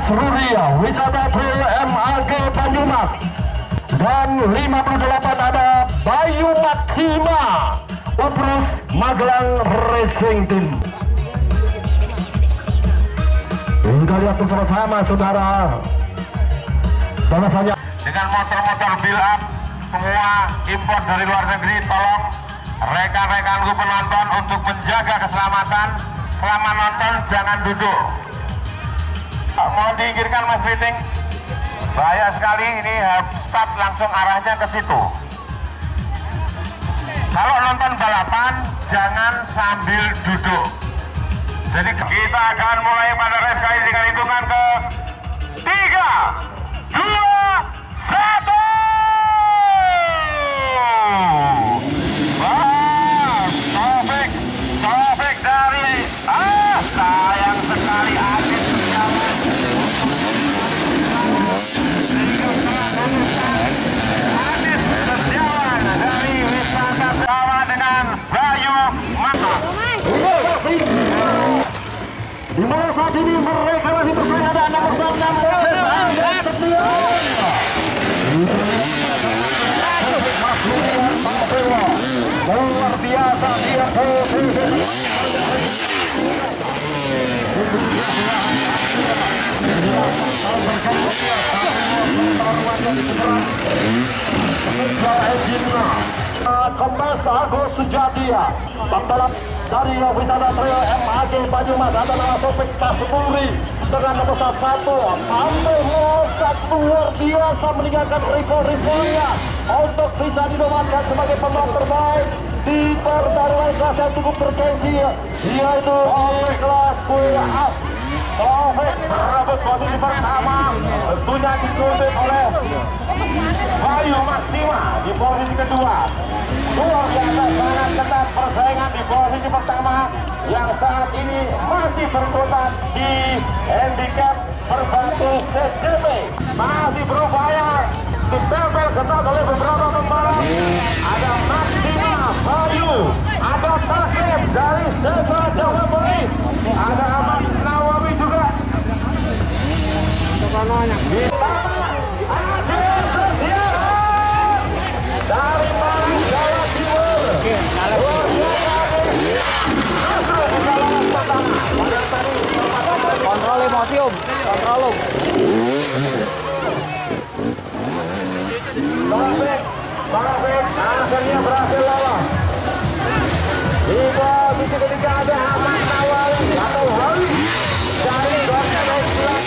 Masruria Wisata Trail MAG Banyumas, dan 58 ada Bayu Maksima Ubrus Magelang Racing Team. Kita lihat bersama-sama saudara, bahwasanya dengan motor-motor build up semua impor dari luar negeri, tolong rekan-rekanku penonton untuk menjaga keselamatan selama nonton, jangan duduk. Mau diinggirkan Mas Riting, bahaya sekali ini, start langsung arahnya ke situ. Kalau nonton balapan jangan sambil duduk. Jadi kita akan mulai pada race kali dengan hitungan ke 3, 2, 1. Taufik dari sayang sekali Adit Setiawan. Adit Setiawan dari Wisata bersama dengan Bayu Mata. di mana saat ini mereka masih bersaing ada nomor 6 Adit Setiawan. Luar biasa dia posisi Kombes Agus Sujadia, pembalap dari Wisata Trail MAG Banyumas ada nama Topik Kasburi dengan nomor 1 sampai melesat luar biasa meninggalkan rival-rivalnya untuk bisa dinobatkan sebagai pembalap terbaik di pertarungan kelas yang cukup bergengsi, yaitu di kelas WF. Taufik merebut posisi pertama, tentunya diikuti oleh Bayu Maksima di posisi kedua. Luar biasa sangat ketat persaingan di posisi pertama yang saat ini masih berkutat di handicap berbatu CCP, masih berupaya ditempel ketat oleh beberapa pembalap. Ada Maksima, Bayu, ada Takim dari Sesa Jawa Barat, ada Ahmad Nawawi juga. Dari Malang Jawa Timur. Kontrol emosi om, kontrol om. Taufik akhirnya berhasil lolos. Di posisi ketiga ada Ahmad Nawawi atau Hawi dari Dr. Islam.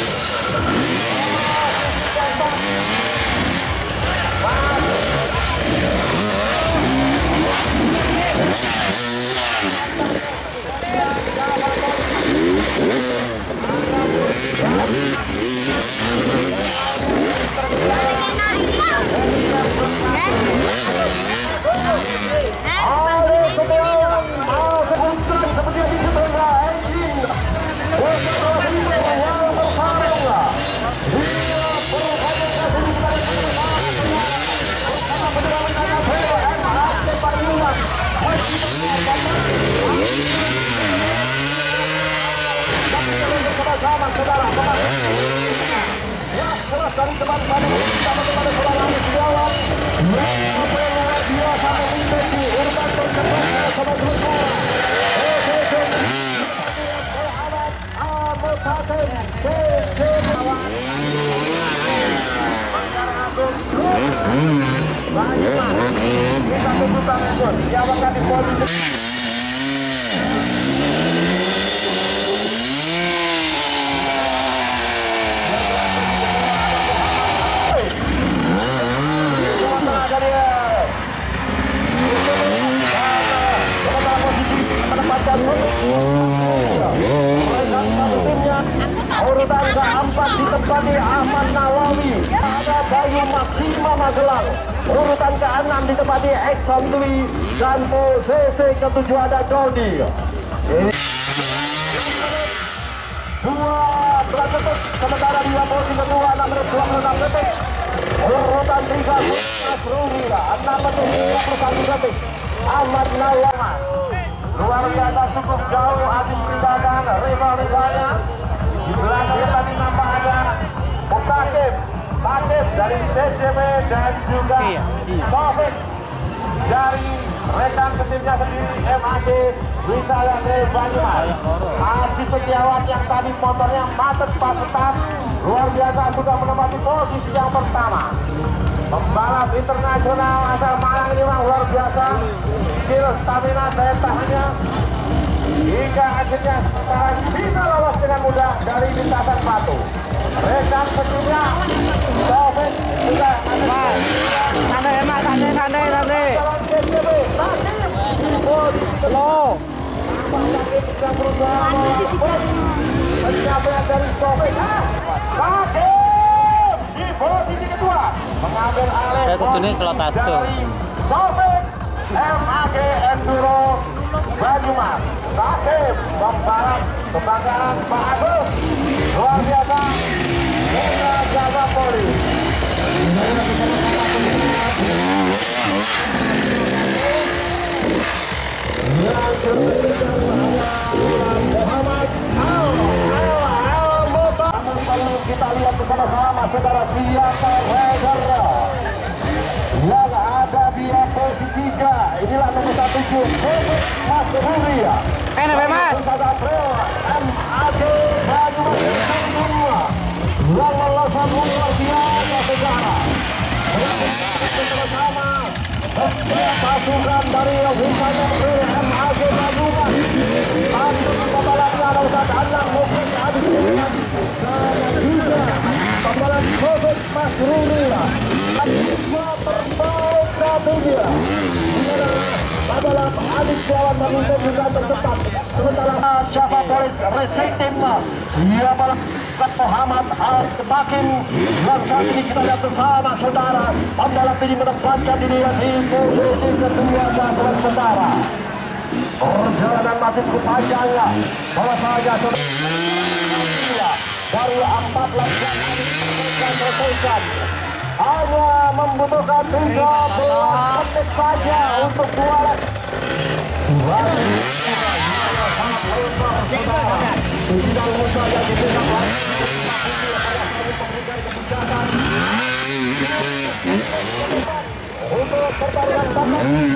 Urutan keempat ditempati Ahmad Nawawi, ada Bayu Maksima Magelang. Urutan ke-6 ditempati Exxon Dwi, dan posisi ke-7 ada Dodi. Dua belas detik, sementara dia posisi kedua 626 detik. Urutan 3 Masruria 6 detik 21 detik. Ahmad Nawawi luar biasa cukup jauh habis meninggalkan rival-rivalnya. belakangnya tadi nampak ada Mutakim dari CJB dan juga Taufik dari rekan ketimnya sendiri MAG Wisaya Banyumas. Adi Setiawan yang tadi motornya macet pas start luar biasa sudah menempati posisi yang pertama. Pembalap internasional asal Malang ini memang luar biasa, skill, stamina, daya tahannya hingga akhirnya sekarang bisa lolos dengan mudah dari lintasan batu. Rekan ketimnya Taufik juga Santai emak, santai. Slow. Di posisi kedua mengambil alih dari Taufik MAG Enduro Banyumas. Takim pembalap kebanggaan Pak Agus luar biasa Muda Jaga Poli. Kita lihat bersama-sama saudara siapa rider yang ada di posisi 3. Inilah nomor 17 Mas Ruri Mas. MAG Banyumas yang melesat luar biasa sejarah. Bersama pasukan dari Wisaya MAG Banyumas. Pembalapnya ada Ustaz Anang Mufid Adi dan juga pembalap Taufik Mas Ruri. Semua terbaik satunya adalah Adik Setiawan memimpin juga tercepat. Sementara Java Police Racing Team siapa Muhammad Al-Takim yang saat ini kita lihat bersama saudara. Pembalap ini menempatkan diri di posisi kedua dan saudara. Perjalanan masih cukup panjang ya. Bahwa saja saudara dari 14 yang selesaikan hanya membutuhkan 13 menit saja untuk juara. Untuk pertarungan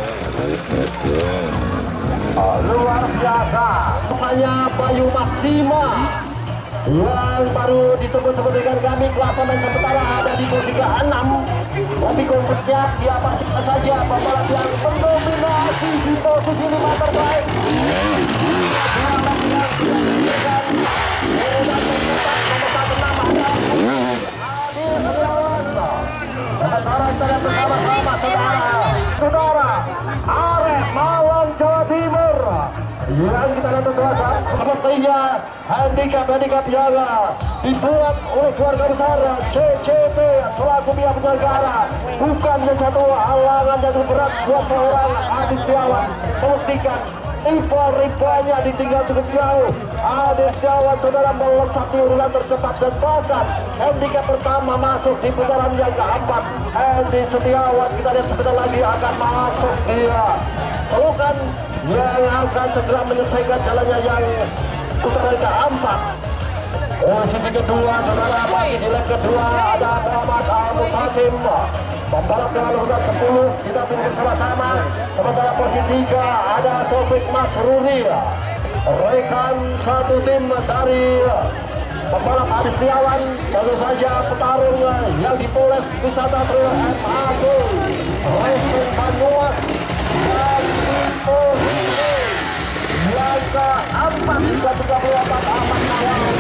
luar biasa hanya Bayu Maksima yang baru disebut-sebut dengan kami klasemen sementara ada di posisi ke-6. Tapi kompetnya dia masih saja pembalap yang mendominasi di posisi 5 terbaik. Saudara Arek Malang Jawa Timur yang kita lihat bersama sepertinya handicap yang dibuat oleh keluarga besar CCP selaku pihak penyelenggara bukan satu halangan yang berat buat seorang Adi Setiawan membuktikan rival-rivalnya ditinggal cukup jauh. Adi Setiawan saudara melesat di urutan tercepat dan bahkan handicap pertama masuk di putaran yang keempat. Adi Setiawan kita lihat sebentar lagi akan masuk dia pelukan yang akan segera menyelesaikan jalannya yang putaran keempat. Posisi kedua saudara masih di leg kedua ada Muhammad Al-Mutakim pembalap dengan urutan 10 kita tunggu bersama-sama. Sementara posisi 3 ada Taufik Mas Ruri rekan satu tim dari pembalap Adi Setiawan. Tentu saja petarung yang dipoles wisata trio MAG Racing Banyumas dan posisi yang keempat 34 Ahmad Nawal.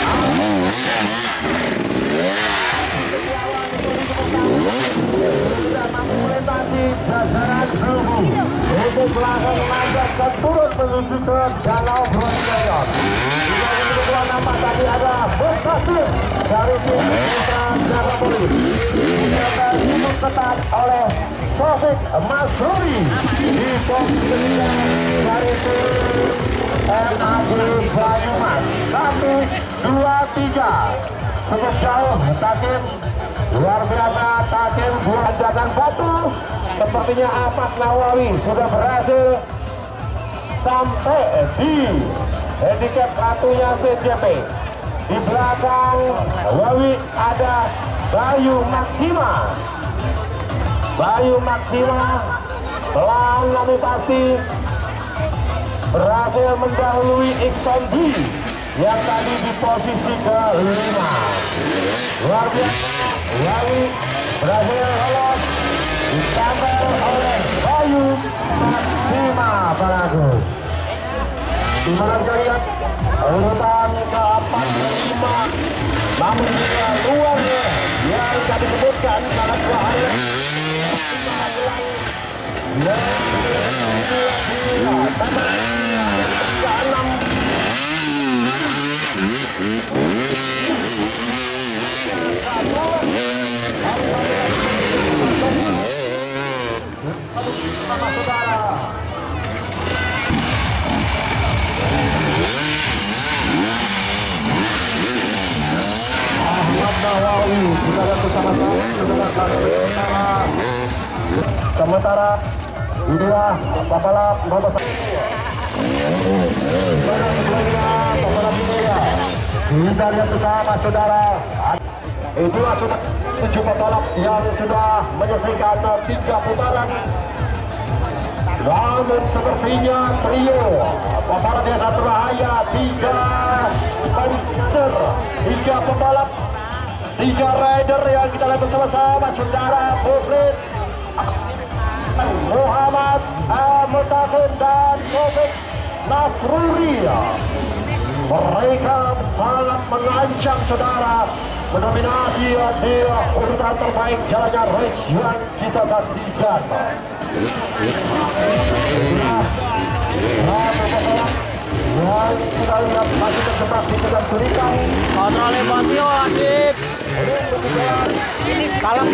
Sudah mampu melintasi jajaran Zobu untuk langsung lanjut ke turun menuju ke Danau Bronjong. Juga yang kedua nampak tadi ada Berkasir dari tim Putra Jaga Poli. Juga disusul ketat oleh Taufik Mas Ruri di posisi ketiga dari tim MAG Banyumas. 1, 2, 3 cukup jauh Takim luar biasa. Takim buajakan batu sepertinya Ahmad Nawawi sudah berhasil sampai di handicap ratunya CJP. Di belakang Wawi ada Bayu Maksima. Bayu Maksima pelan tapi pasti berhasil mendahului Ikson D yang tadi di posisi ke-5. Luar biasa, Wawi berhasil lolos ditambah oleh Bayu Maksima Barago. Dimana kita lihat urutan ke-4-5, namun juga luar yang kami sebutkan karena 2 hari kita lihat bersama-sama sementara inilah pembalap nomor 1 bisa lihat bersama saudara, itulah sudah 7 pembalap yang sudah menyelesaikan 3 putaran. Namun sepertinya trio pembalap yang satu bahaya, 3 sponsor, 3 pembalap, 3 rider yang kita lihat bersama-sama saudara, Muflid, Muhammad Mutafin dan Taufik Nasruri. Mereka sangat mengancam saudara mendominasi di urutan terbaik jalannya race yang kita saksikan. Yang kita lihat masih terjebak di tengah gurita. Kontrolnya Bosio, adik. Kalah.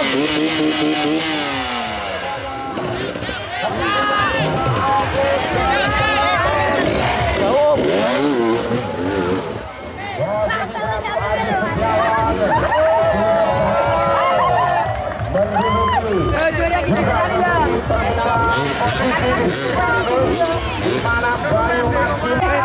Jauh. Dimana Bayu Maksima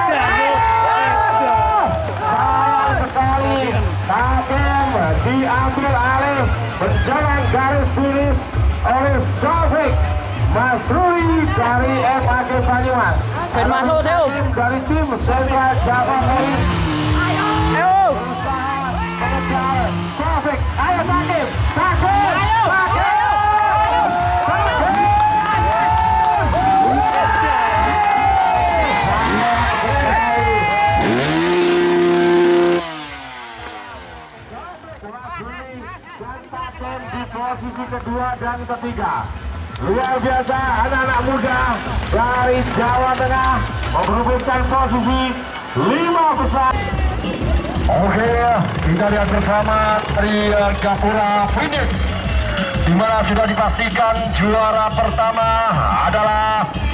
sayang sekali Takem diambil alih menjelang garis finish oleh Taufik Nasruri dari MAG Banyumas. Masuk, Seu. Dari tim Sentra Java Police. Ayo. Taufik, ayo Takem, Takem, Takem. Di posisi kedua dan ketiga. Luar biasa, anak-anak muda dari Jawa Tengah memperebutkan posisi 5 besar. Oke, kita lihat bersama trio Gapura finish, di mana sudah dipastikan juara pertama adalah